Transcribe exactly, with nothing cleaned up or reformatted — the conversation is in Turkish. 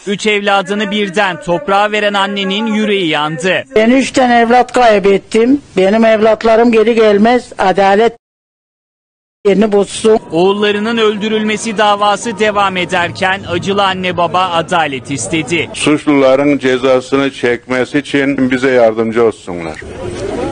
Üç evladını birden toprağa veren annenin yüreği yandı. Ben üç tane evlat kaybettim. Benim evlatlarım geri gelmez. Adalet yerini bozsun. Oğullarının öldürülmesi davası devam ederken acılı anne baba adalet istedi. Suçluların cezasını çekmesi için bize yardımcı olsunlar.